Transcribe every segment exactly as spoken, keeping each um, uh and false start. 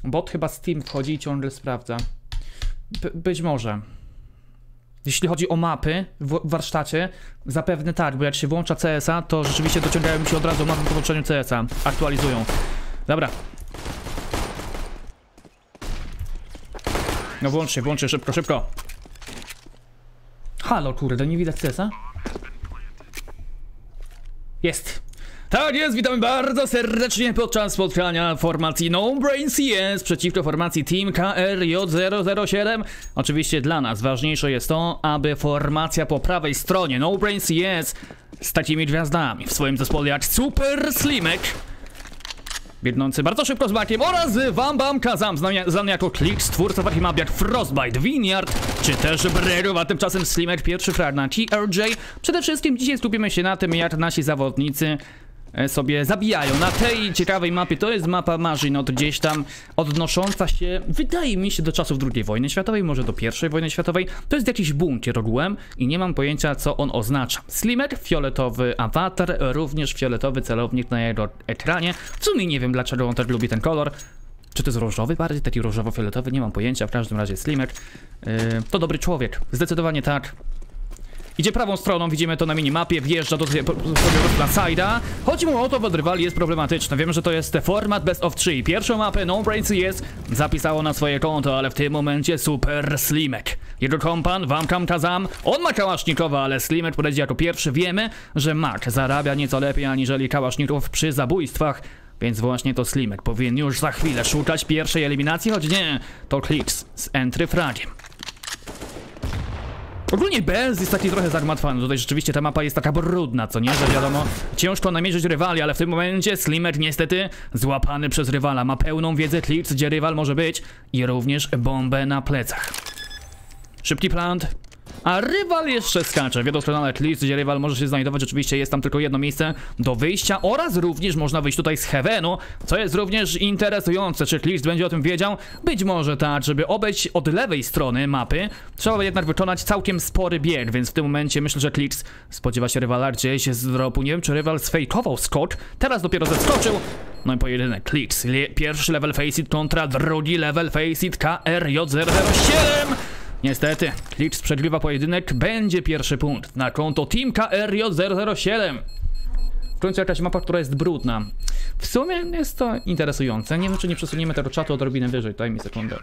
Bot chyba Steam wchodzi i ciągle sprawdza. By, być może. Jeśli chodzi o mapy w warsztacie, zapewne tak, bo jak się włącza C S a, to rzeczywiście dociągają mi się od razu mapy po włączeniu C S a. Aktualizują. Dobra. No włączcie, włączcie, szybko, szybko. Halo, kurde, nie widać C S a? Jest. Tak jest, witamy bardzo serdecznie podczas spotkania formacji No Brain C S przeciwko formacji Team K R J zero zero siedem. Oczywiście dla nas ważniejsze jest to, aby formacja po prawej stronie No Brain C S z takimi gwiazdami w swoim zespole jak Super Slimek, biegnący bardzo szybko z Makiem, oraz Wam Bam Kazam, znany jako Klix, twórca takich map jak Frostbite, Vineyard, czy też Brerów, a tymczasem Slimek pierwszy frag na T R J. Przede wszystkim dzisiaj skupimy się na tym, jak nasi zawodnicy sobie zabijają. Na tej ciekawej mapie, to jest mapa Maginot, gdzieś tam odnosząca się, wydaje mi się, do czasów drugiej wojny światowej, może do pierwszej wojny światowej. To jest jakiś bunkier ogółem i nie mam pojęcia, co on oznacza. Slimek, fioletowy awatar, również fioletowy celownik na jego ekranie. W sumie nie wiem, dlaczego on tak lubi ten kolor. Czy to jest różowy bardziej? Taki różowo-fioletowy? Nie mam pojęcia. W każdym razie Slimek yy, to dobry człowiek. Zdecydowanie tak. Idzie prawą stroną, widzimy to na minimapie, wjeżdża do swojego side'a. Chodzi mu o to, bo rywal jest problematyczny. Wiem, że to jest format best of trzy. Pierwszą mapę No Brain C S zapisało na swoje konto, ale w tym momencie Super Slimek. Jego kompan, Wamkam Kazam, on ma kałasznikowa, ale Slimek podejdzie jako pierwszy. Wiemy, że Mac zarabia nieco lepiej aniżeli kałasznikow przy zabójstwach, więc właśnie to Slimek powinien już za chwilę szukać pierwszej eliminacji, choć nie, to Klix z entry fragiem. Ogólnie Bez jest taki trochę zagmatwany, tutaj rzeczywiście ta mapa jest taka brudna, co nie, że wiadomo, ciężko namierzyć rywali, ale w tym momencie Slimek niestety złapany przez rywala, ma pełną wiedzę Klix, gdzie rywal może być i również bombę na plecach. Szybki plant, a rywal jeszcze skacze, w stronę Klix, gdzie rywal może się znajdować, oczywiście jest tam tylko jedno miejsce do wyjścia oraz również można wyjść tutaj z Heavenu, co jest również interesujące. Czy Klix będzie o tym wiedział? Być może tak, żeby obejść od lewej strony mapy, trzeba jednak wykonać całkiem spory bieg, więc w tym momencie myślę, że Klix spodziewa się rywala gdzieś z dropu. Nie wiem, czy rywal sfejkował skok, teraz dopiero zeskoczył. No i pojedynek Klix, Le pierwszy level Faceit kontra drugi level Faceit K R J zero zero siedem. Niestety, Klix przegrywa pojedynek, będzie pierwszy punkt na konto Team K R J zero zero siedem. W końcu jakaś mapa, która jest brudna. W sumie jest to interesujące. Nie wiem, czy nie przesuniemy tego czatu odrobinę wyżej. Daj mi sekundę.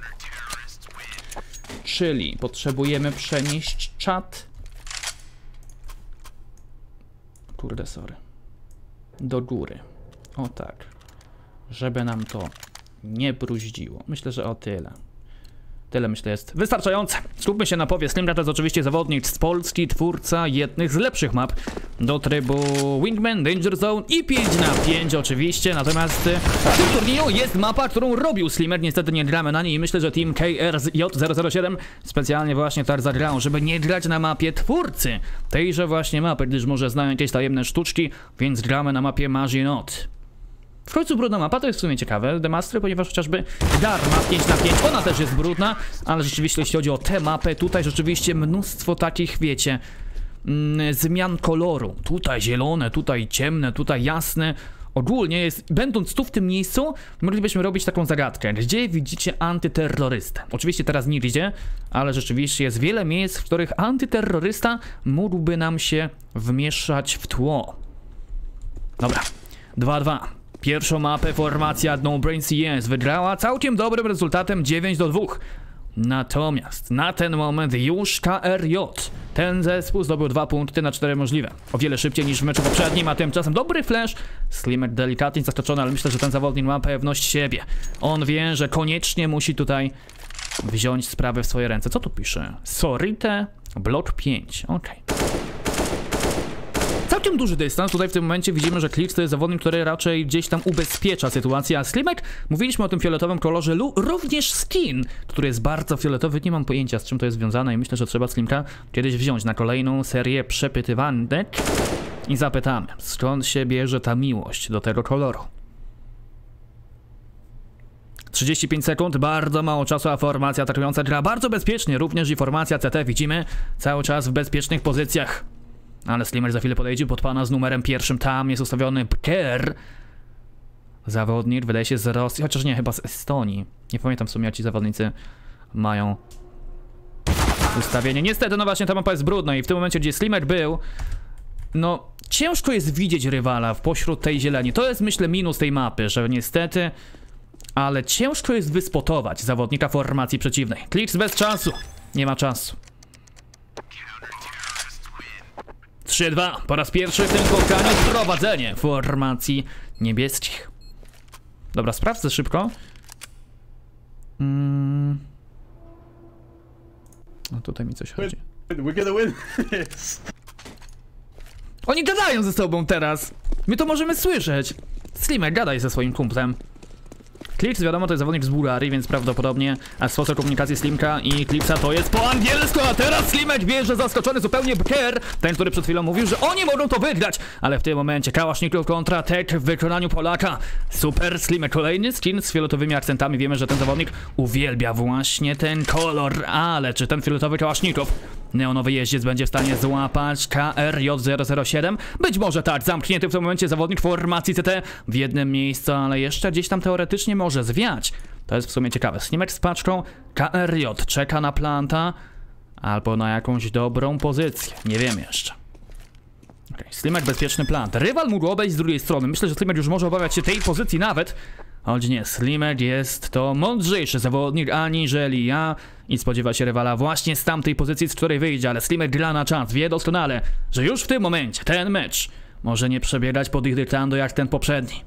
Czyli potrzebujemy przenieść czat. Kurde, sorry. Do góry. O tak. Żeby nam to nie bruździło. Myślę, że o tyle. Tyle, myślę, jest wystarczające. Skupmy się na powie. Slimka to jest oczywiście zawodnik z Polski, twórca jednych z lepszych map do trybu Wingman, Danger Zone i pięć na pięć oczywiście. Natomiast w tym turnieju jest mapa, którą robił Slimer. Niestety nie gramy na niej i myślę, że Team K R J zero zero siedem specjalnie właśnie tak zagrał, żeby nie grać na mapie twórcy tejże właśnie mapy, gdyż może znają jakieś tajemne sztuczki, więc gramy na mapie Maginot. W końcu brudna mapa, to jest w sumie ciekawe, The Mastery, ponieważ chociażby Dharma pięć na pięć, ona też jest brudna, ale rzeczywiście jeśli chodzi o tę mapę, tutaj rzeczywiście mnóstwo takich, wiecie, mm, zmian koloru. Tutaj zielone, tutaj ciemne, tutaj jasne. Ogólnie jest, będąc tu w tym miejscu, moglibyśmy robić taką zagadkę, gdzie widzicie antyterrorystę. Oczywiście teraz nie idzie, ale rzeczywiście jest wiele miejsc, w których antyterrorysta mógłby nam się wmieszać w tło. Dobra, dwa dwa. Pierwszą mapę formacja No Brain C S wygrała całkiem dobrym rezultatem dziewięć do dwóch. Natomiast na ten moment już K R J, ten zespół zdobył dwa punkty na cztery możliwe. O wiele szybciej niż w meczu poprzednim, a tymczasem dobry flash. Slimek delikatnie zaskoczony, ale myślę, że ten zawodnik ma pewność siebie. On wie, że koniecznie musi tutaj wziąć sprawę w swoje ręce. Co tu pisze? Sorite, blok pięć, okej. Okay. Całkiem duży dystans, tutaj w tym momencie widzimy, że Klix to jest zawodnik, który raczej gdzieś tam ubezpiecza sytuację, a Slimek, mówiliśmy o tym fioletowym kolorze, również skin, który jest bardzo fioletowy, nie mam pojęcia z czym to jest związane i myślę, że trzeba Slimka kiedyś wziąć na kolejną serię przepytywanek i zapytamy, skąd się bierze ta miłość do tego koloru. trzydzieści pięć sekund, bardzo mało czasu, a formacja atakująca gra bardzo bezpiecznie, również i formacja C T widzimy cały czas w bezpiecznych pozycjach. Ale Slimer za chwilę podejdzie pod pana z numerem pierwszym, tam jest ustawiony Bker. zawodnik, wydaje się z Rosji, chociaż nie, chyba z Estonii. Nie pamiętam w sumie, jak ci zawodnicy mają ustawienie. Niestety, no właśnie, ta mapa jest brudna i w tym momencie, gdzie Slimek był, no ciężko jest widzieć rywala w pośród tej zieleni. To jest, myślę, minus tej mapy, że niestety, ale ciężko jest wyspotować zawodnika formacji przeciwnej. Klitz bez czasu. Nie ma czasu. trzy dwa. Po raz pierwszy w tym spotkaniu prowadzenie formacji niebieskich. Dobra, sprawdzę szybko. Mm. No tutaj mi coś chodzi. We're gonna win. Oni gadają ze sobą teraz. My to możemy słyszeć. Slimek, gadaj ze swoim kumplem. Klitz, wiadomo, to jest zawodnik z Bułgarii, więc prawdopodobnie sposób komunikacji Slimka i Klipsa to jest po angielsku, a teraz Slimek bierze zaskoczony zupełnie Bker, ten, który przed chwilą mówił, że oni mogą to wygrać, ale w tym momencie Kałaszników kontra Tek w wykonaniu Polaka. Super, Slimek kolejny skin z fioletowymi akcentami, wiemy, że ten zawodnik uwielbia właśnie ten kolor, ale czy ten fioletowy Kałaszników, neonowy jeździec, będzie w stanie złapać K R J zero zero siedem? Być może tak, zamknięty w tym momencie zawodnik formacji C T w jednym miejscu, ale jeszcze gdzieś tam teoretycznie może zwiać. To jest w sumie ciekawe. Slimek z paczką, K R J czeka na planta albo na jakąś dobrą pozycję. Nie wiem jeszcze. Okay. Slimek bezpieczny plant. Rywal mógł obejść z drugiej strony. Myślę, że Slimek już może obawiać się tej pozycji nawet. Choć nie, Slimek jest to mądrzejszy zawodnik aniżeli ja i spodziewa się rywala właśnie z tamtej pozycji, z której wyjdzie, ale Slimek gra na czas, wie doskonale, że już w tym momencie ten mecz może nie przebiegać pod ich dyktando jak ten poprzedni.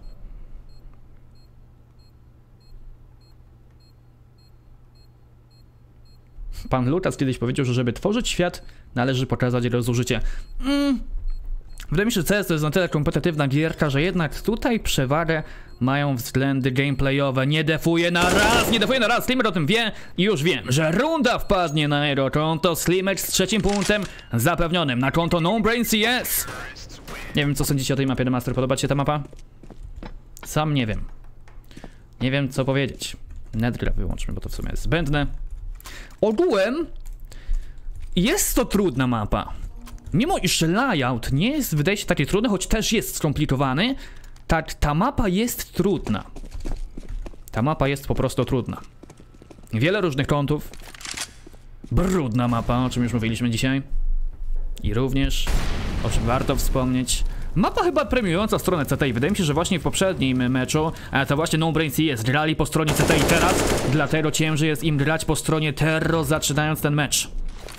Pan Lukas kiedyś powiedział, że żeby tworzyć świat, należy pokazać jego zużycie. Mm. Wydaje mi się, że C S to jest na tyle kompetytywna gierka, że jednak tutaj przewagę mają względy gameplayowe. Nie defuje na raz, nie defuje na raz. Slimek o tym wie i już wiem, że runda wpadnie na jego konto. Slimek z trzecim punktem zapewnionym na konto No Brain C S. Nie wiem, co sądzicie o tej mapie, The Master. Podoba ci się ta mapa? Sam nie wiem. Nie wiem, co powiedzieć. Netgraph wyłączmy, bo to w sumie jest zbędne. Ogółem jest to trudna mapa. Mimo iż layout nie jest, wydaje się, taki trudny, choć też jest skomplikowany, tak ta mapa jest trudna. Ta mapa jest po prostu trudna. Wiele różnych kątów. Brudna mapa, o czym już mówiliśmy dzisiaj. I również, o czym warto wspomnieć, mapa chyba premiująca stronę C T I. Wydaje mi się, że właśnie w poprzednim meczu to właśnie No Brain C S grali po stronie C T I teraz, dlatego ciężej jest im grać po stronie Terro, zaczynając ten mecz.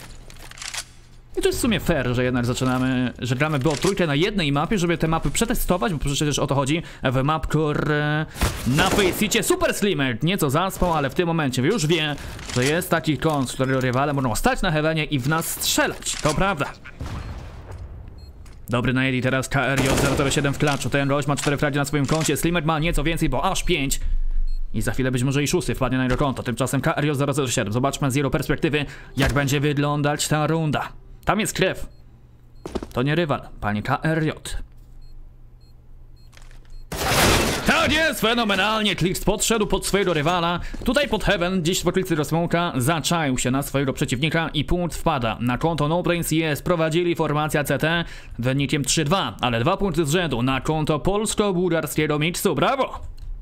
I to jest w sumie fair, że jednak zaczynamy, że gramy było trójkę na jednej mapie, żeby te mapy przetestować, bo przecież o to chodzi w Mapcore na Faceicie. Super Slimek nieco zaspał, ale w tym momencie już wie, że jest taki kąt, z którego rywale mogą stać na heavenie i w nas strzelać. To prawda. Dobry na Eli teraz K R J zero zero siedem w klaczu. Ten gość ma cztery fragi na swoim koncie. Slimek ma nieco więcej, bo aż pięć. I za chwilę być może i szósty wpadnie na jego konto. Tymczasem K R J zero zero siedem. Zobaczmy z jego perspektywy, jak będzie wyglądać ta runda. Tam jest krew. To nie rywal, panie K R J. Tak jest, fenomenalnie. Klitz podszedł pod swojego rywala. Tutaj pod Heaven, gdzieś w okolicy do smoka, zaczaił się na swojego przeciwnika i punkt wpada na konto No Brain C S. Prowadzili formacja C T wynikiem trzy dwa, ale dwa punkty z rzędu na konto polsko-bułgarskiego miksu. Brawo!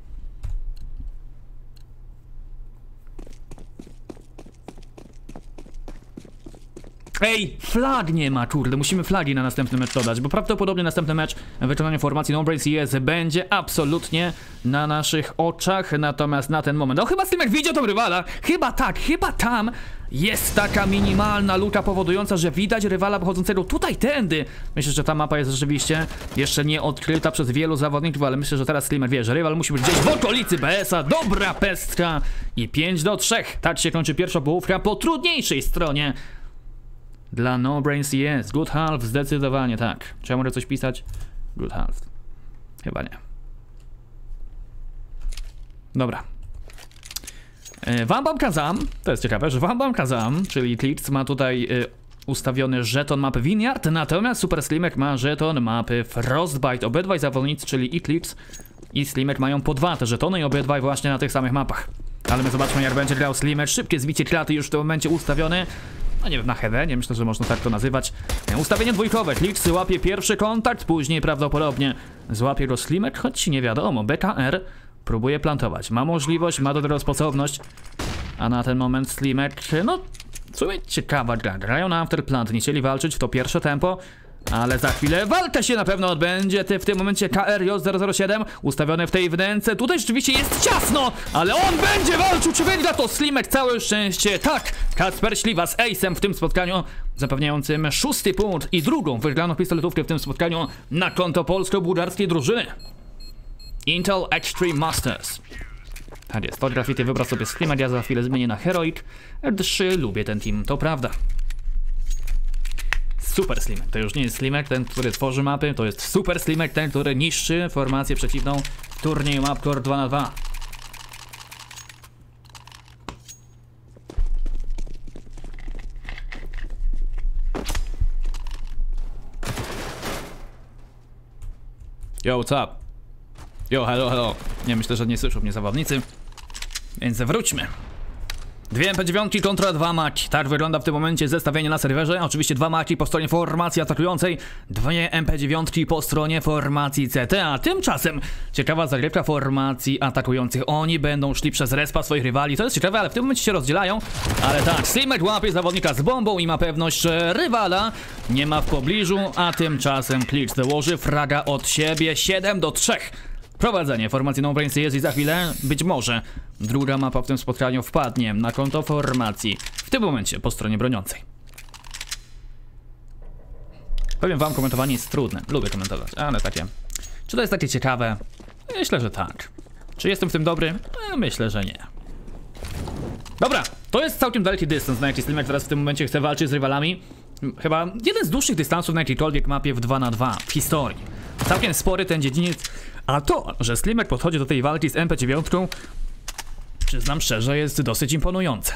Ej, flag nie ma, kurde, musimy flagi na następny mecz dodać, bo prawdopodobnie następny mecz w wykonaniu formacji No Brain C S będzie absolutnie na naszych oczach, natomiast na ten moment, no chyba Slimek widział tą rywala, chyba tak, chyba tam jest taka minimalna luka powodująca, że widać rywala pochodzącego tutaj tędy. Myślę, że ta mapa jest rzeczywiście jeszcze nie odkryta przez wielu zawodników, ale myślę, że teraz Slimek wie, że rywal musi być gdzieś w okolicy B S a. Dobra pestka i pięć do trzech. Tak się kończy pierwsza połówka po trudniejszej stronie dla No Brain C S. Good half, zdecydowanie tak. Czy ja mogę coś pisać? Good half. Chyba nie. Dobra. Wam Bam Kazam, to jest ciekawe, że Wam Bam Kazam, czyli Klitz, ma tutaj y, ustawiony żeton mapy Vineyard, natomiast Super Slimek ma żeton mapy Frostbite. Obydwaj zawodnicy, czyli i Klitz i Slimek mają po dwa te żetony i obydwaj właśnie na tych samych mapach. Ale my zobaczmy, jak będzie grał Slimek. Szybkie zbicie kraty już w tym momencie ustawione. no nie wiem, na headenie, myślę, że można tak to nazywać. Ustawienie dwójkowe, Klix łapie pierwszy kontakt, później prawdopodobnie złapie go Slimek, choć nie wiadomo, B K R próbuje plantować, ma możliwość, ma do tego sposobność, a na ten moment Slimek, no, w sumie ciekawa gra, grają na Afterplant, nie chcieli walczyć w to pierwsze tempo, ale za chwilę walka się na pewno odbędzie. Ty w tym momencie K R J zero zero siedem ustawiony w tej wnęce. Tutaj rzeczywiście jest ciasno, ale on będzie walczył. Czy wygra to Slimek? Całe szczęście. Tak, Kacper Śliwa z Ace'em w tym spotkaniu, zapewniającym szósty punkt i drugą wygraną pistoletówkę w tym spotkaniu na konto polsko-bułgarskiej drużyny Intel Extreme Masters. Tak jest, to graffiti wybrał sobie Slimek, ja za chwilę zmienię na Heroic, gdyż lubię ten team, to prawda. Super Slimek, to już nie jest Slimek, ten, który tworzy mapy, to jest Super Slimek, ten, który niszczy formację przeciwną w turnieju Mapcore dwa na dwa. Yo, what's up? Yo, hello, hello. Nie, myślę, że nie słyszą mnie zawodnicy, więc wróćmy. Dwie M P dziewięć kontra dwa maki. Tak wygląda w tym momencie zestawienie na serwerze. Oczywiście dwa maki po stronie formacji atakującej, dwie M P dziewięć po stronie formacji C T. A tymczasem ciekawa zagrywka formacji atakujących. Oni będą szli przez respa swoich rywali. To jest ciekawe, ale w tym momencie się rozdzielają. Ale tak, Slimek łapie zawodnika z bombą i ma pewność, że rywala nie ma w pobliżu. A tymczasem Klix dołoży fraga od siebie. siedem do trzech. Prowadzenie formacji No Brains jest i za chwilę być może druga mapa w tym spotkaniu wpadnie na konto formacji. W tym momencie po stronie broniącej. Powiem wam, komentowanie jest trudne. Lubię komentować, ale takie... Czy to jest takie ciekawe? Myślę, że tak. Czy jestem w tym dobry? Myślę, że nie. Dobra, to jest całkiem daleki dystans, na jaki Slimek teraz w tym momencie chce walczyć z rywalami. Chyba jeden z dłuższych dystansów na jakiejkolwiek mapie w dwa na dwa w historii. Całkiem spory ten dziedziniec. A to, że Slimek podchodzi do tej walki z M P dziewięć, przyznam szczerze, jest dosyć imponujące.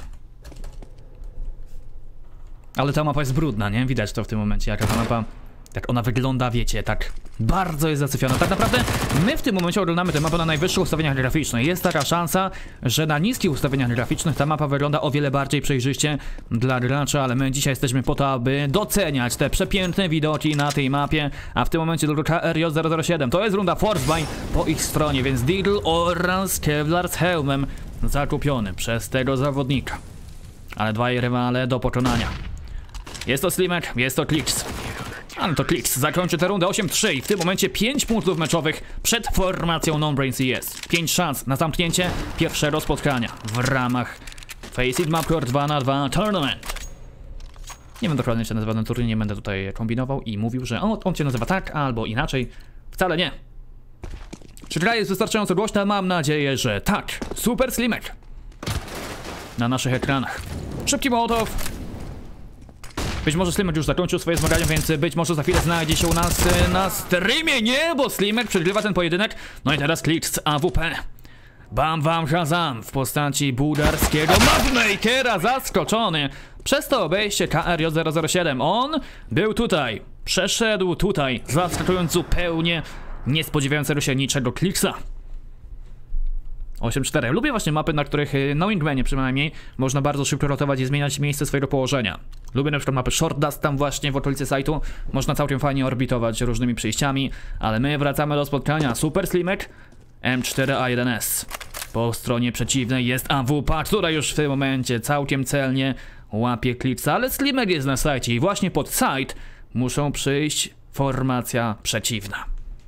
Ale ta mapa jest brudna, nie? Widać to w tym momencie, jaka ta mapa, tak ona wygląda, wiecie, tak bardzo jest zasyfiona. Tak naprawdę my w tym momencie oglądamy tę mapę na najwyższych ustawieniach graficznych. Jest taka szansa, że na niskich ustawieniach graficznych ta mapa wygląda o wiele bardziej przejrzyście dla gracza, ale my dzisiaj jesteśmy po to, aby doceniać te przepiękne widoki na tej mapie, a w tym momencie do K R J zero zero siedem. To jest runda Force Buy po ich stronie, więc Deagle oraz Kevlar z hełmem zakupiony przez tego zawodnika. Ale dwaj rywale do pokonania. Jest to Slimek, jest to Klix. Ale to Klix zakończy tę rundę osiem trzy i w tym momencie pięć punktów meczowych przed formacją No Brains jest. pięć szans na zamknięcie pierwszego spotkania w ramach Face It Mapcore dwa na dwa Tournament. Nie wiem dokładnie, jak się nazywa ten turniej, nie będę tutaj kombinował i mówił, że on, on się nazywa tak albo inaczej. Wcale nie. Czy gra jest wystarczająco głośna? Mam nadzieję, że tak. Super Slimek na naszych ekranach. Szybki Mołotow. Być może Slimek już zakończył swoje zmagania, więc być może za chwilę znajdzie się u nas na streamie. Nie, bo Slimek przegrywa ten pojedynek. No i teraz Klix A W P. Bam wam Shazam w postaci bułgarskiego Mapmakera, zaskoczony przez to obejście K R J zero zero siedem. On był tutaj, przeszedł tutaj, zaskakując zupełnie nie spodziewającego się niczego Klixa. osiem cztery. Lubię właśnie mapy, na których na Wingmanie przynajmniej można bardzo szybko rotować i zmieniać miejsce swojego położenia. Lubię na przykład mapy Short Dust, tam właśnie w okolicy sajtu można całkiem fajnie orbitować różnymi przejściami, ale my wracamy do spotkania. Super Slimek, M cztery A jeden S. Po stronie przeciwnej jest A W P, która już w tym momencie całkiem celnie łapie Klixa, ale Slimek jest na sajcie i właśnie pod site muszą przyjść formacja przeciwna.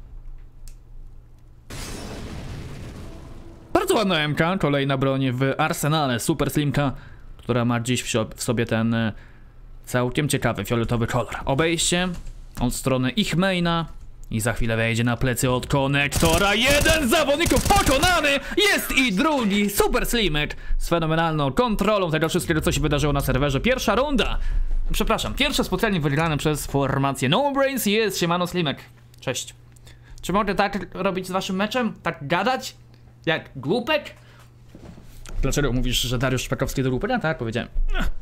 Bardzo ładna M K, kolejna broń w arsenale Super Slimka, która ma dziś w sobie ten całkiem ciekawy fioletowy kolor. Obejście od strony ich maina i za chwilę wejdzie na plecy od konektora. Jeden z zawodników pokonany jest i drugi Super Slimek z fenomenalną kontrolą tego wszystkiego, co się wydarzyło na serwerze. Pierwsza runda, przepraszam, pierwsze spotkanie wygrane przez formację No Brains jest. Siemano Slimek, cześć. Czy mogę tak robić z waszym meczem? Tak gadać? Jak głupek? Dlaczego mówisz, że Dariusz Szpakowski do głupek? A tak, powiedziałem.